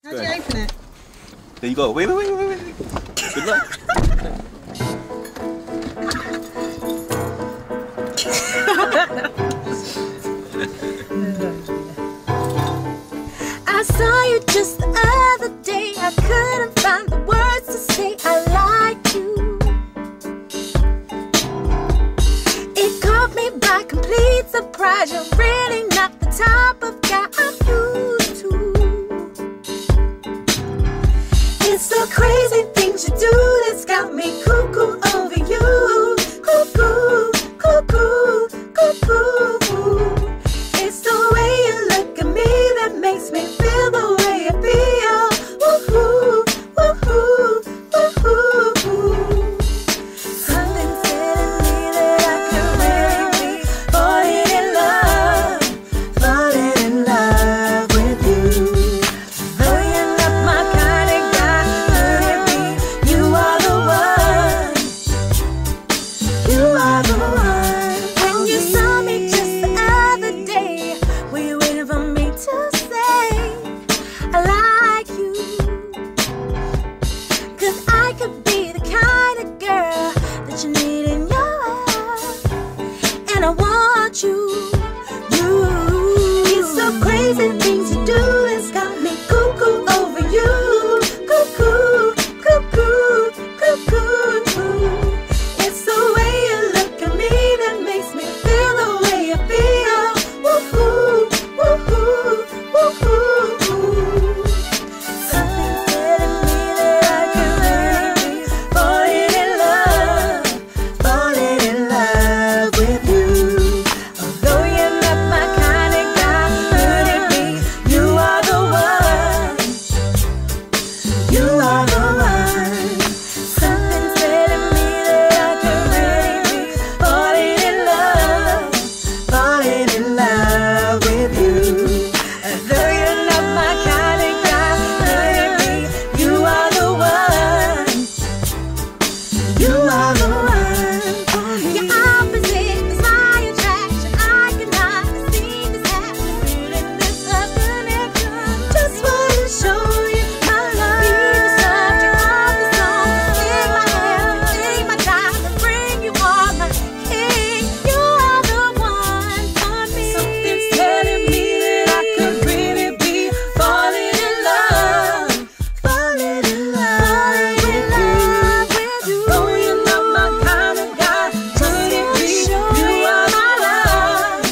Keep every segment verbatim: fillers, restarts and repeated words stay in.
How'd you open it? There you go. Wait, wait, wait, wait, wait. Good luck. I saw you just the other day. I couldn't find the words to say I like you. It caught me by complete surprise. You're really not the type of guy I'm used to. It's the crazy things you do that's got me cuckoo over you. Cuckoo, cuckoo, cuckoo. It's the way you look at me that makes me feel the way I feel. Woohoo, woohoo, woohoo. Something's telling me that I could really be falling in love, falling in love with you. Though you're not my kind of guy, could it be you are the one? You are the one. When you saw me just the other day, were you waiting for me to say I like you? Cause I could be the kind of girl that you need in your life, and I want you, you. It's so crazy things you do that's got me cuckoo over you. Cuckoo, cuckoo, cuckoo. It's the way you look at me that makes me feel the way I feel. Woohoo, woohoo, woohoo. Something's telling me that I could really be falling in love, falling in love with you. Although you're not my kind of guy, could it be you are the one? You are the one. Something's telling me that I could really be falling in love, falling in love with you. Although you're not my kind of guy, could it be you are the one? You are the one for me. Your opposite is my attraction. I cannot seem to have feeling this love connection. Just wanna show you my love. Be the subject of the song. Take my hand, take my time, and bring you all my king. You are the one for me. Something's telling me that I could really be falling in love, falling in love with you. Though you're not my kind of guy, could it be you are the one?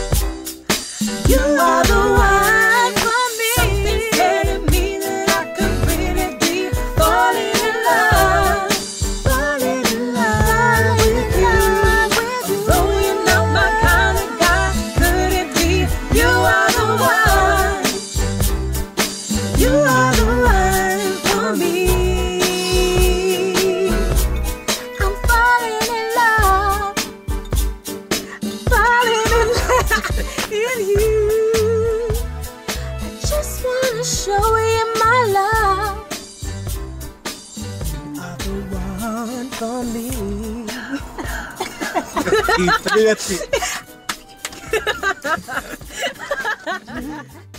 You are the one for me. Something's telling me that I could really be falling in love, falling in love with you. Though you're not my kind of guy, could it be you are the one? You are the one for me. I'm falling in love, falling in love in you. I just wanna show you my love. You are the one for me. That's it.